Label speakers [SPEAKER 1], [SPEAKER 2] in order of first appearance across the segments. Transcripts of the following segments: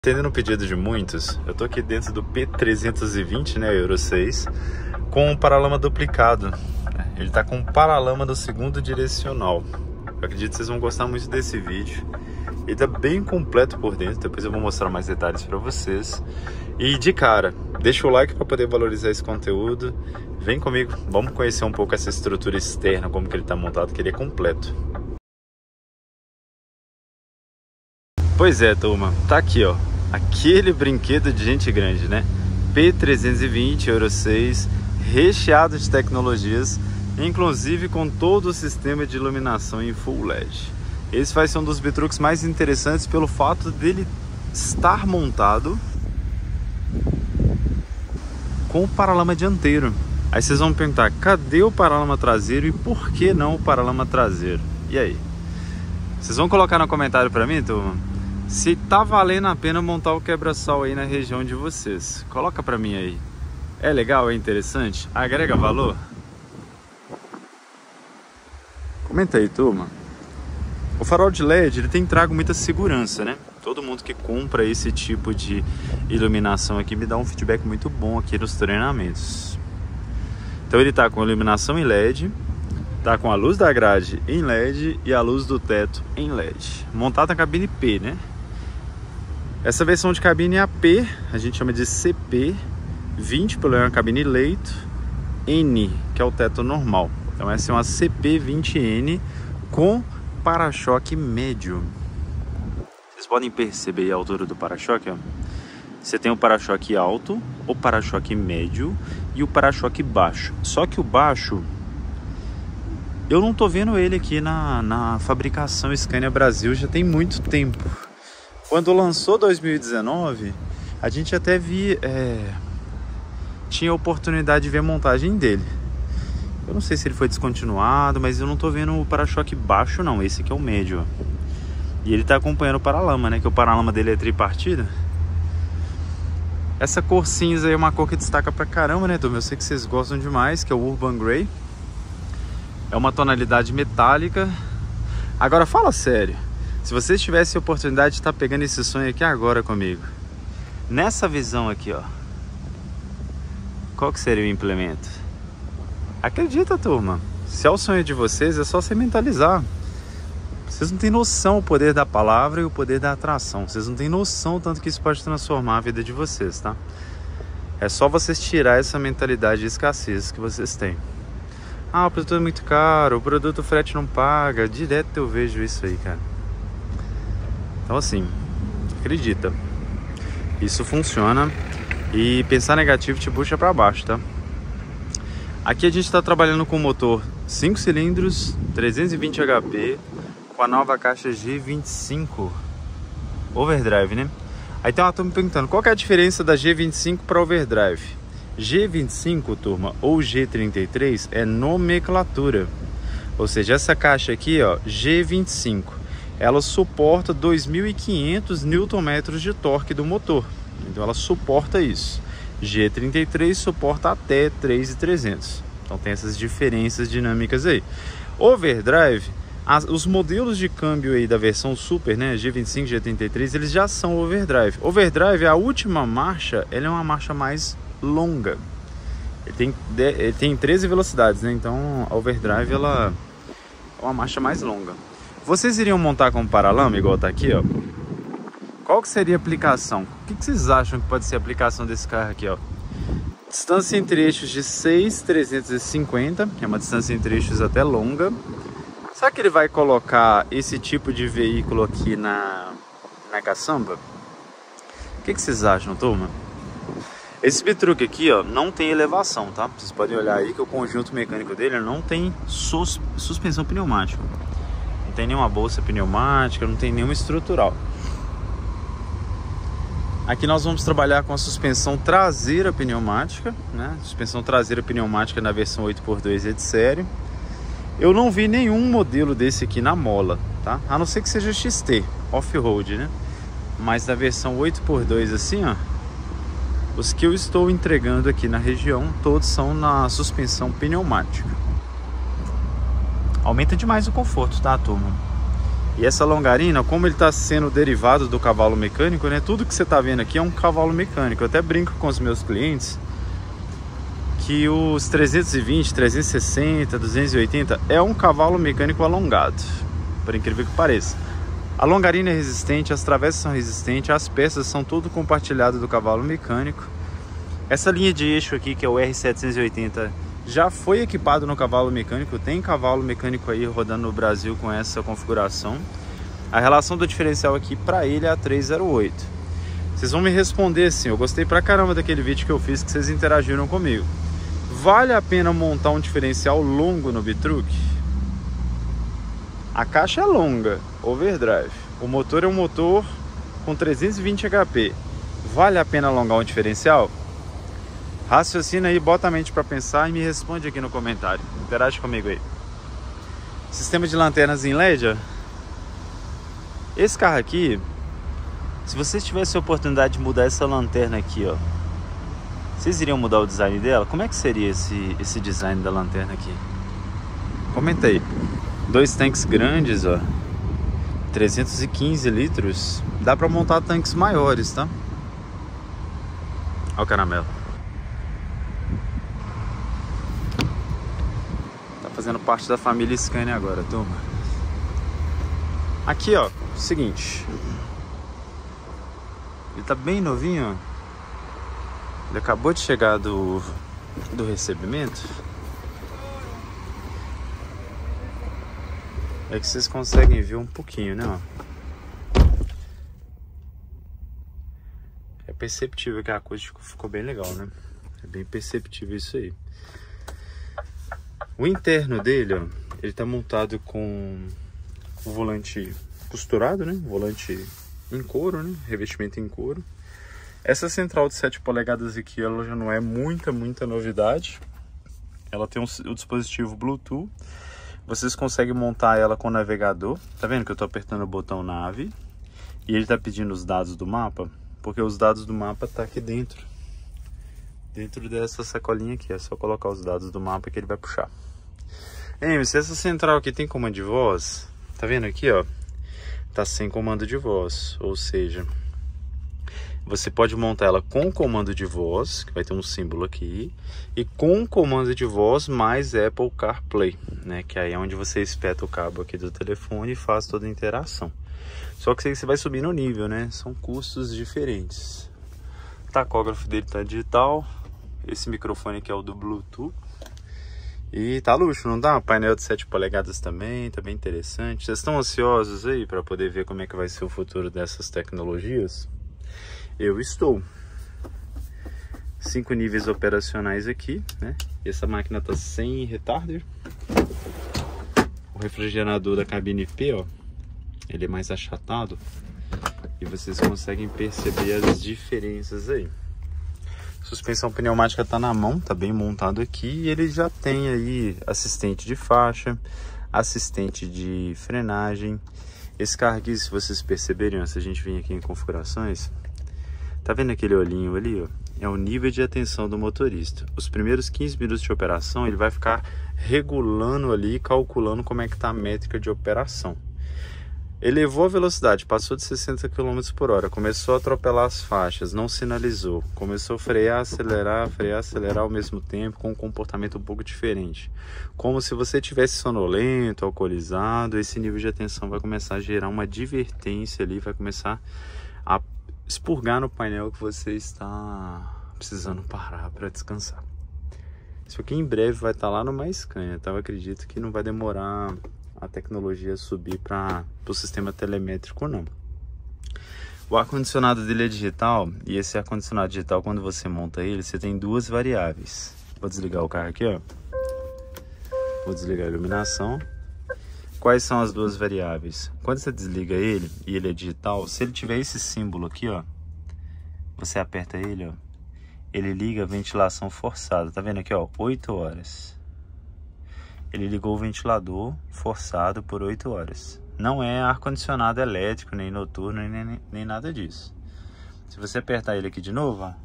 [SPEAKER 1] Atendendo o pedido de muitos, eu tô aqui dentro do P320, né, Euro 6, com um paralama duplicado. Ele tá com um paralama do segundo direcional. Eu acredito que vocês vão gostar muito desse vídeo. Ele tá bem completo por dentro, depois eu vou mostrar mais detalhes para vocês. E de cara, deixa o like para poder valorizar esse conteúdo. Vem comigo, vamos conhecer um pouco essa estrutura externa, como que ele tá montado, que ele é completo. Pois é, turma, tá aqui, ó, aquele brinquedo de gente grande, né? P320 Euro 6, recheado de tecnologias, inclusive com todo o sistema de iluminação em Full LED. Esse vai ser um dos bitrucks mais interessantes pelo fato dele estar montado com o paralama dianteiro. Aí vocês vão me perguntar, cadê o paralama traseiro e por que não o paralama traseiro? E aí? Vocês vão colocar no comentário pra mim, turma? Se tá valendo a pena montar o quebra-sol aí na região de vocês. Coloca pra mim aí. É legal? É interessante? Agrega valor? Comenta aí, turma. O farol de LED, ele tem trago muita segurança, né? Todo mundo que compra esse tipo de iluminação aqui me dá um feedback muito bom aqui nos treinamentos. Então ele tá com iluminação em LED, tá com a luz da grade em LED e a luz do teto em LED. Montado na cabine P, né? Essa versão de cabine AP, a gente chama de CP20, pelo menos a cabine leito, N, que é o teto normal. Então essa é uma CP20N com para-choque médio. Vocês podem perceber a altura do para-choque, ó. Você tem o para-choque alto, o para-choque médio e o para-choque baixo. Só que o baixo, eu não tô vendo ele aqui na fabricação Scania Brasil já tem muito tempo. Quando lançou 2019, a gente até tinha a oportunidade de ver a montagem dele. Eu não sei se ele foi descontinuado, mas eu não tô vendo o para-choque baixo não, esse aqui é o médio. E ele tá acompanhando o paralama, né, que o paralama dele é tripartida. Essa cor cinza aí é uma cor que destaca pra caramba, né, turma? Eu sei que vocês gostam demais, que é o Urban Grey. É uma tonalidade metálica. Agora fala sério, se vocês tivessem a oportunidade de estar pegando esse sonho aqui agora comigo, nessa visão aqui, ó, qual que seria o implemento? Acredita, turma, se é o sonho de vocês, é só você mentalizar. Vocês não têm noção o poder da palavra e o poder da atração. Vocês não têm noção tanto que isso pode transformar a vida de vocês, tá? É só vocês tirar essa mentalidade de escassez que vocês têm. Ah, o produto é muito caro, o produto o frete não paga. Direto eu vejo isso aí, cara. Então assim, acredita, isso funciona e pensar negativo te puxa para baixo, tá? Aqui a gente está trabalhando com motor 5 cilindros, 320 HP, com a nova caixa G25 Overdrive, né? Aí tem uma turma me perguntando, qual que é a diferença da G25 para Overdrive? G25, turma, ou G33 é nomenclatura. Ou seja, essa caixa aqui, ó, G25, ela suporta 2.500 Nm de torque do motor. Então ela suporta isso. G33 suporta até 3.300. Então tem essas diferenças dinâmicas aí. Overdrive, os modelos de câmbio aí da versão Super, né, G25, G33, eles já são overdrive. Overdrive, a última marcha, ela é uma marcha mais longa. Ele tem 13 velocidades, né? Então a overdrive, ela é uma marcha mais longa. Vocês iriam montar com paralama, igual tá aqui, ó. Qual que seria a aplicação? O que vocês acham que pode ser a aplicação desse carro aqui, ó? Distância entre eixos de 6.350, que é uma distância entre eixos até longa. Será que ele vai colocar esse tipo de veículo aqui na caçamba? O que vocês acham, turma? Esse bitruck aqui, ó, não tem elevação, tá? Vocês podem olhar aí que o conjunto mecânico dele não tem suspensão pneumática. Não tem nenhuma bolsa pneumática, não tem nenhuma estrutural. Aqui nós vamos trabalhar com a suspensão traseira pneumática, né? Suspensão traseira pneumática na versão 8x2 é de série. Eu não vi nenhum modelo desse aqui na mola, tá? A não ser que seja XT, off-road, né? Mas na versão 8x2 assim, ó, os que eu estou entregando aqui na região, todos são na suspensão pneumática. Aumenta demais o conforto, tá, turma? E essa longarina, como ele está sendo derivado do cavalo mecânico, né? Tudo que você está vendo aqui é um cavalo mecânico. Eu até brinco com os meus clientes que os 320, 360, 280 é um cavalo mecânico alongado, por incrível que pareça. A longarina é resistente, as travessas são resistentes, as peças são tudo compartilhado do cavalo mecânico. Essa linha de eixo aqui, que é o R780, já foi equipado no cavalo mecânico. Tem cavalo mecânico aí rodando no Brasil com essa configuração. A relação do diferencial aqui para ele é a 308. Vocês vão me responder assim, eu gostei pra caramba daquele vídeo que eu fiz, que vocês interagiram comigo. Vale a pena montar um diferencial longo no Bitruc? A caixa é longa, overdrive. O motor é um motor com 320 HP. Vale a pena alongar um diferencial? Raciocina aí, bota a mente para pensar e me responde aqui no comentário. Interage comigo aí. Sistema de lanternas em LED, ó. Esse carro aqui, se vocês tivessem a oportunidade de mudar essa lanterna aqui, ó, vocês iriam mudar o design dela? Como é que seria esse design da lanterna aqui? Comenta aí. 2 tanques grandes, ó, 315 litros. Dá para montar tanques maiores, tá? Olha o caramelo. Tá fazendo parte da família Scania agora, turma. Aqui, ó, seguinte. Ele tá bem novinho, ó. Ele acabou de chegar do recebimento. É que vocês conseguem ver um pouquinho, né? Ó. É perceptível que a acústica ficou bem legal, né? É bem perceptível isso aí. O interno dele, ó, ele tá montado com o volante costurado, né? Volante em couro, né? Revestimento em couro. Essa central de 7 polegadas aqui, ela já não é muita novidade. Ela tem o dispositivo Bluetooth. Vocês conseguem montar ela com o navegador. Tá vendo que eu tô apertando o botão nave e ele tá pedindo os dados do mapa? Porque os dados do mapa tá aqui dentro. Dentro dessa sacolinha aqui. É só colocar os dados do mapa que ele vai puxar. Se essa central aqui tem comando de voz, tá vendo aqui, ó? Tá sem comando de voz, ou seja, você pode montar ela com comando de voz, que vai ter um símbolo aqui, e com comando de voz mais Apple CarPlay, né? Que aí é onde você espeta o cabo aqui do telefone e faz toda a interação. Só que você vai subir no nível, né? São custos diferentes. O tacógrafo dele tá digital. Esse microfone aqui é o do Bluetooth. E tá luxo, não dá? Painel de 7 polegadas também, tá bem interessante. Vocês estão ansiosos aí para poder ver como é que vai ser o futuro dessas tecnologias? Eu estou. 5 níveis operacionais aqui, né? Essa máquina tá sem retarder. O refrigerador da cabine P, ó, ele é mais achatado. E vocês conseguem perceber as diferenças aí. Suspensão pneumática tá na mão, tá bem montado aqui. E ele já tem aí assistente de faixa, assistente de frenagem. Esse carro aqui, se vocês perceberem, ó, se a gente vir aqui em configurações, tá vendo aquele olhinho ali, ó? É o nível de atenção do motorista. Os primeiros 15 minutos de operação, ele vai ficar regulando ali, calculando como é que tá a métrica de operação. Elevou a velocidade, passou de 60 km por hora, começou a atropelar as faixas, não sinalizou, começou a frear, acelerar ao mesmo tempo, com um comportamento um pouco diferente. Como se você tivesse sonolento, alcoolizado, esse nível de atenção vai começar a gerar uma advertência ali, vai começar a expurgar no painel que você está precisando parar para descansar. Isso aqui em breve vai estar lá no MyScania, tá? Eu acredito que não vai demorar a tecnologia subir para o sistema telemétrico, não. O ar-condicionado dele é digital, e esse ar-condicionado digital, quando você monta ele, você tem duas variáveis. Vou desligar o carro aqui, ó. Vou desligar a iluminação. Quais são as duas variáveis? Quando você desliga ele, e ele é digital, se ele tiver esse símbolo aqui, ó, você aperta ele, ó, ele liga a ventilação forçada. Tá vendo aqui, ó, 8 horas. Ele ligou o ventilador forçado por 8 horas. Não é ar-condicionado elétrico, nem noturno, nem nada disso. Se você apertar ele aqui de novo, ó,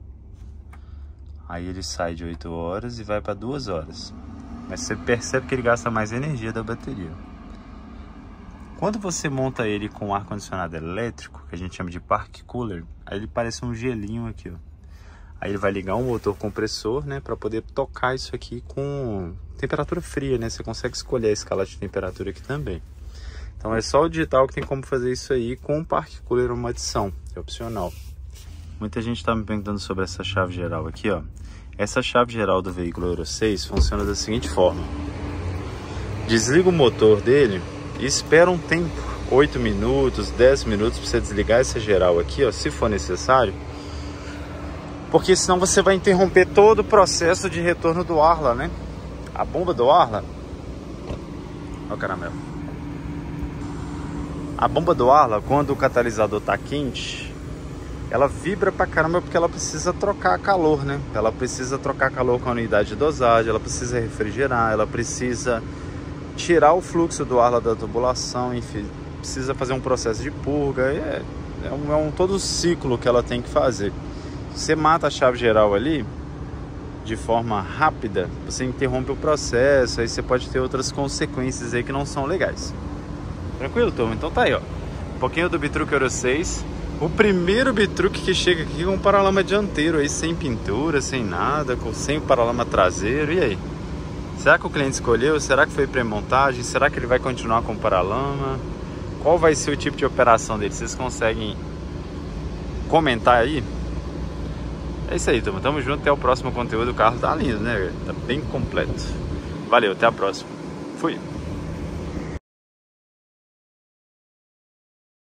[SPEAKER 1] aí ele sai de 8 horas e vai para 2 horas. Mas você percebe que ele gasta mais energia da bateria. Quando você monta ele com ar-condicionado elétrico, que a gente chama de park cooler, aí ele parece um gelinho aqui, ó. Aí ele vai ligar um motor compressor, né, para poder tocar isso aqui com temperatura fria, né? Você consegue escolher a escala de temperatura aqui também. Então é só o digital que tem como fazer isso aí com o park cooler, uma adição, é opcional. Muita gente está me perguntando sobre essa chave geral aqui, ó. Essa chave geral do veículo Euro 6 funciona da seguinte forma. Desliga o motor dele e espera um tempo, 8 minutos, 10 minutos, para você desligar essa geral aqui, ó, se for necessário. Porque senão você vai interromper todo o processo de retorno do ar lá, né? A bomba do ar lá... Ó o caramelo. A bomba do ar lá, quando o catalisador tá quente, ela vibra pra caramba porque ela precisa trocar calor, né? Ela precisa trocar calor com a unidade de dosagem, ela precisa refrigerar, ela precisa tirar o fluxo do ar lá da tubulação, enfim, precisa fazer um processo de purga. É todo o ciclo que ela tem que fazer. Você mata a chave geral ali de forma rápida, você interrompe o processo, aí você pode ter outras consequências aí que não são legais. Tranquilo, turma? Então tá aí, ó. Um pouquinho do Bitruc Euro 6. O primeiro Bitruc que chega aqui com um paralama dianteiro aí, sem pintura, sem nada, sem o paralama traseiro. E aí? Será que o cliente escolheu? Será que foi pré-montagem? Será que ele vai continuar com o paralama? Qual vai ser o tipo de operação dele? Vocês conseguem comentar aí? É isso aí, turma. Tamo junto. Até o próximo conteúdo. O carro tá lindo, né? Tá bem completo. Valeu, até a próxima. Fui.